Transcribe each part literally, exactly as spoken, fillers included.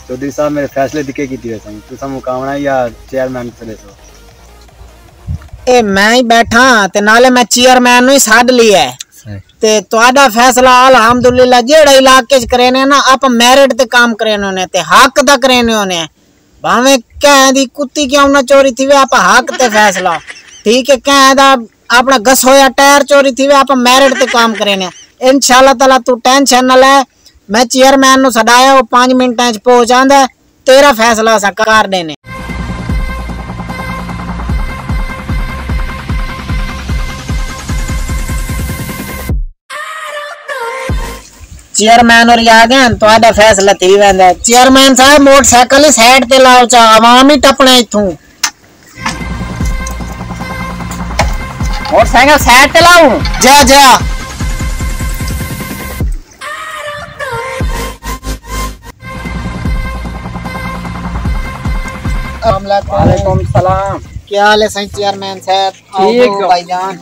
चौधरी साहब मेरे फैसले दिखे की थी वैसे तू सब मुकामना या चेयरमैन से दसो ए मैं ही बैठा ते नाले मैं चेयरमैन नु ही साड लिया है ते तोड़ा फैसला अल्हम्दुलिल्लाह जेड़ा इलाके च करेने ना आप मेरिट ते काम करेने ने ते हक दा करेने ने भावे कह दी कुत्ती क्यों ना चोरी थी वे आप हक ते फैसला ठीक है कह दा अपना गस होया टायर चोरी थी वे आप मेरिट ते काम करेने इंशाल्लाह ताला तू टेंशन ना ले मैं चेयरमैन नु सदाया वो पांच मिनट च पहुंच आंदा तेरा फैसला असा कर देने चेयरमैन और आ गए तो फैसला थी वेंदा चेयरमैन साहब मोटरसाइकिल ही साइड ते लाओ चा आवाम ही टपने इथों मोटरसाइकिल साइड ते लाओ जा जा वालेकुम सलाम क्या हाल है सही चेयरमैन साहब ठीक हो भाईजान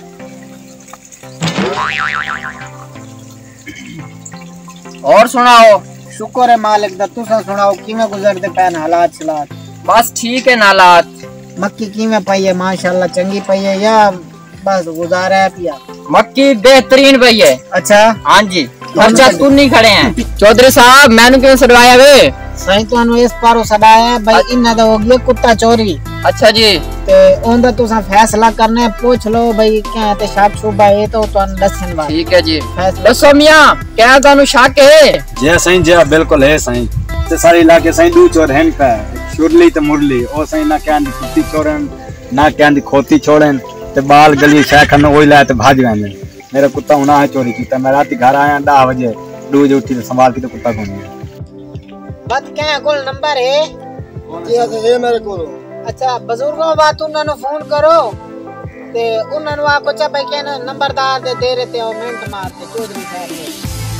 और सुनाओ शुक्र है मालिक दा तुसा सुनाओ किवें गुजरदे पैन हालात सलात बस ठीक है नालात मक्की किवें पई है माशाल्लाह चंगी पई है या बस गुजारा है पिया मक्की बेहतरीन पई है अच्छा हां जी खर्चा तू नहीं खड़े हैं चौधरी साहब मैंने क्यों सड़वाया वे सही तो इस पारो सदाया भाई इन्ना दा हो गया कुत्ता चोरी अच्छा जी ते ओंदा तुसा फैसला करने पूछ लो भाई क्या ते शक शुबा है तो तुम दसन बात ठीक है जी दसो मियां क्या तानु शक है जे सही जे बिल्कुल है सही ते सारे इलाके सही दू चोर हैं का शुरली ते मुरली ओ सही ना क्या दी कुत्ती चोरन ना क्या दी खोती छोड़न ते बाल गली शाखन ओई ला ते भाग वेंदे मेरा कुत्ता होना है चोरी कीता मैं रात घर आया दस बजे दो बजे उठी ते संभाल के तो कुत्ता कोनी बात क्या कोल नंबर है जी है मेरे को अच्छा बुजुर्गों बात उन्होंने फोन करो ते उन्होंने आपको चा भाई क्या नंबरदार दे दे रहे थे और मिनट मारते चौधरी साहब ने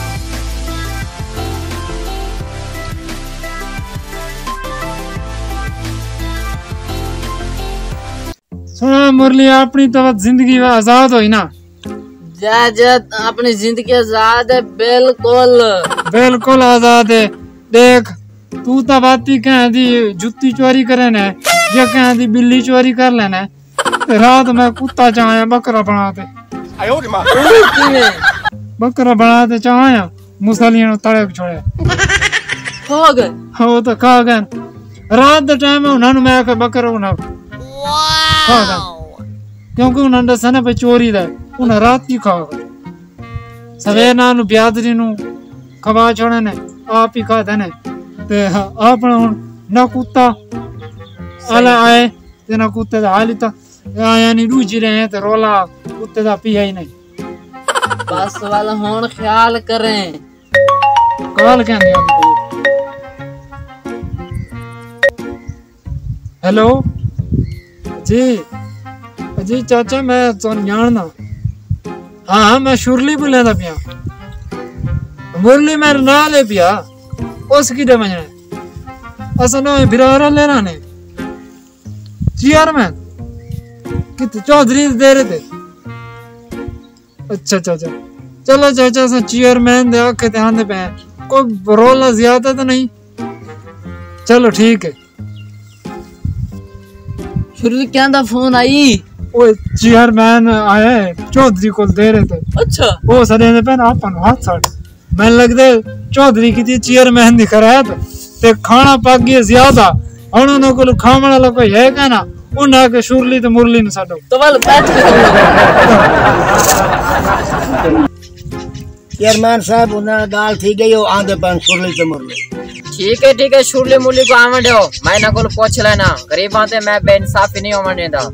सुना मुरली अपनी तो जिंदगी आजाद हुई ना जा जा अपनी जिंदगी आजाद है बिल्कुल बिल्कुल आजाद है देख तू तो बाती कह दी जुत्ती चोरी करे ने जे कह दी बिल्ली चोरी कर लेना रात में कुत्ता चाहे बकरा बनाते बकरा बनाते चाहे मुसलियां तड़े छोड़े खा गए हो तो खा गए रात के टाइम उन्होंने मैं आखे बकरा उन्हें खा गए क्योंकि उन्होंने दसना पे चोरी दे उन्हें रात ही खा गए सवेर ना ब्यादरी नु खवा छोड़े ने आप ही खा देने ते अपना ना कुत्ता आला आए ते ना कुत्ते दा हाल ता आया नहीं रूजी रहे ते रोला कुत्ते दा पिया ही नहीं बस वाला होन ख्याल करें कॉल क्या नहीं हेलो जी जी चाचा मैं तो जानना हाँ मैं शुरली बोले दा पिया मुरली मेरे नाल है पिया उस की मजना असन बिरारा लेना ने चेयरमैन कित चौधरी दे रहे थे अच्छा अच्छा अच्छा चलो चाचा सा चेयरमैन दे आके ध्यान दे पे कोई रोला ज्यादा तो नहीं चलो ठीक है शुरू क्या दा फोन आई ओ चेयरमैन आया है चौधरी को दे रहे थे अच्छा वो सरे ने पे अपन हाथ साड़ मैं लगदे चौधरी की चेयरमैन दिख रहा है ते खाना पक गया ज्यादा और उन्होंने को खाने वाला कोई है क्या ना उन्हें आके शुरली तो मुरली न साडो तो वाल बैठ के चेयरमैन साहब उन्हें दाल थी गई हो आंधे पान शुरली तो मुरली ठीक है ठीक है शुरली मुरली को आवन दो मैं ना को पूछ लेना गरीब बातें मैं बेइंसाफी नहीं होने दा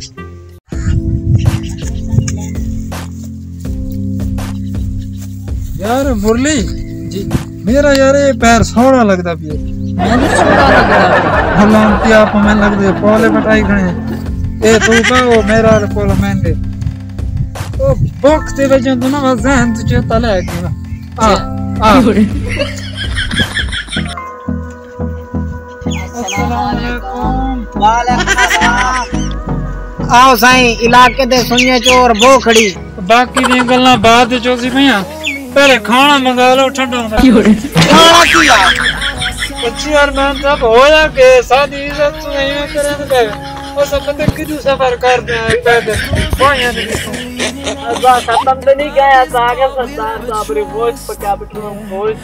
यार मुरली जी मेरा यार ये पैर सोना लगता पिए मैंने सोना लगता हलां पिया आप मैं लगदे पोले पटाई खणे ए तू का वो मेरा पोला मैंने ओ बॉक्स दे वजह तो ना वजन तुझे तले है आ आ अस्सलामुअलैकुम वालेकुम अस्सलाम आओ साईं इलाके दे सुनिए चोर भोखड़ी बाकी दी गल्लां बाद चो सी भैया पहले खाना मंगा लो ठंडा खाना किया चेयरमैन साहब होया के सादी इज्जत तो नहीं करे पे और सब बंदे किदू सफर करते हैं पैदल कोई नहीं असा खत्म तो नहीं गया सागर सरदार साहब रे वोट पका बिठो वोट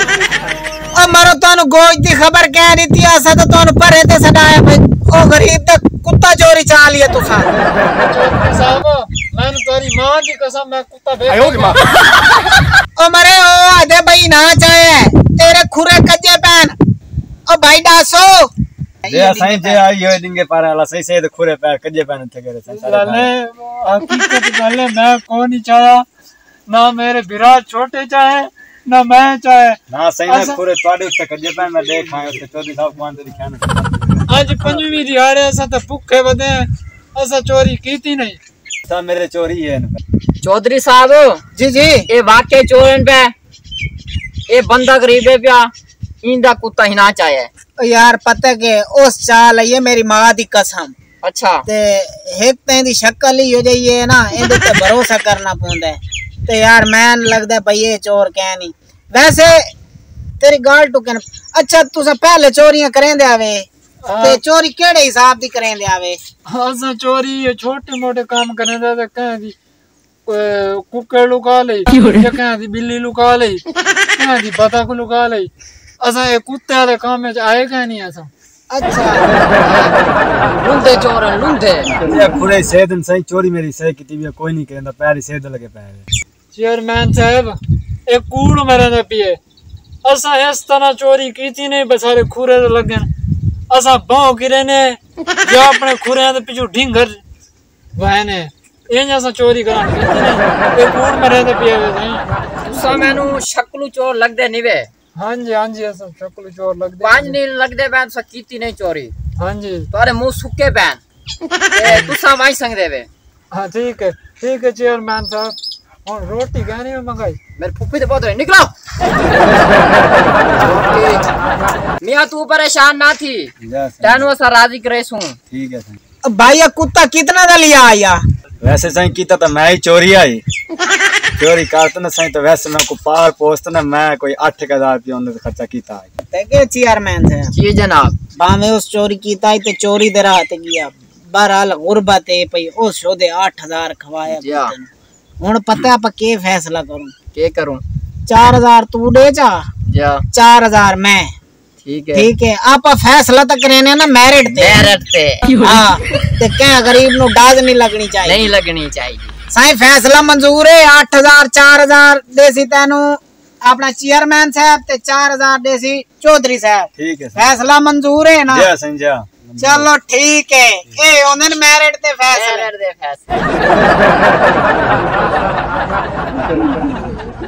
ओ मरो तोनु गोज दी खबर कह रही थी असा तो तोनु परे ते सडाया भाई ओ गरीब दा कुत्ता चोरी चा लिया तुसा चौधरी साहब मैंने तेरी मां की कसम मैं कुत्ता भेज आयो मां ओ मरे ओ आधे भाई ना चाहे तेरे खुरे कज्जे पैन ओ भाई डासो जे साईं जे आई हो दिंगे पारा वाला सही से खुरे पैर कजे पैन थे करे साईं लाले हकीकत गल मैं कौन नहीं चाहा ना मेरे विराट छोटे चाहे ना मैं चाहे ना सही ना खुरे तोड़े उत्ते कजे पैन मैं देख आयो ते चौधरी साहब कौन तेरी ख्याल आज पंजवीं दिहाड़े असा तो भूखे बदे असा चोरी कीती नहीं सब मेरे चोरी है चौधरी साहब जी जी ये वाकई चोरन पे ये बंदा गरीब है प्या इंदा कुत्ता ही ना चाहे ओ यार पता के उस चाल है ये मेरी मां दी कसम अच्छा ते एक ते दी शक्ल ही हो जाइए ना इहदे ते भरोसा करना पौंदा है ते यार मैन लगदा भाई ये चोर कह नहीं वैसे तेरी गाल टुकन अच्छा तुसा पहले चोरियां करेंदे आवे ते चोरी केड़े हिसाब दी करेंदे आवे असा चोरी ये छोटे मोटे काम करने दा ते कह दी कुकर लुका ले या कह दी बिल्ली लुका ले कह दी बतख लुका ले असा ये कुत्ते वाले काम में आए कह नहीं असा अच्छा लुंदे चोरन लुंदे ये खुरे सेदन सही चोरी मेरी सही की भी कोई नहीं कहंदा पैर ही सेद लगे पैर चेयरमैन साहब एक कूड़ मेरे ने पिए असा इस तरह चोरी कीती नहीं बेचारे खुरे तो लगन असा भाव गिरे ने जो अपने खुरे दे पिछू ढिंगर वहने ये असा चोरी करा कीती नहीं एक कूड़ मेरे ने पिए नहीं तुसा मैनू शक्लू चोर लगदे निवे हां जी हां जी असा शक्ल चोर लग दे पांच नील लगदे बैन सा कीती नहीं चोरी हां जी तोरे मुंह सुके बैन ए तुसा वाई संगदे वे हां ठीक है ठीक है चेयरमैन साहब और रोटी कहनी में मंगाई मेरे फुफी दे बहुत निकलो मियां तू परेशान ना थी तेनू असा राजी करे सू ठीक है सही भाई ये कुत्ता कितना दा लिया आया वैसे सही कीता तो मैं ही चोरी आई चोरी करते ना सही तो वैसे मैं को पार पोस्ट ना मैं कोई आठ हजार रुपया उन्हें खर्चा कीता है ते के चेयरमैन से जी जनाब बामे उस चोरी कीता ही ते चोरी दे राह ते गया बहरहाल गुरबत है पई उस शोदे आठ हजार खवाया जा हुन पता आप के फैसला करूं के करूं चार हजार तू दे जा जा चार हजार मैं ठीक है ठीक है आप फैसला तक रहने ना मेरिट ते मेरिट ते हां ते क्या गरीब नु डाज नहीं लगनी चाहिए नहीं लगनी चाहिए साईं फैसला मंजूर है आठ हजार चार हजार देसी तेनू अपना चेयरमैन साहब ते चार हजार देसी चौधरी साहब ठीक है फैसला मंजूर है ना जा सही जा चलो ठीक है ए ओनन मेरिट ते फैसला मेरिट दे फैसला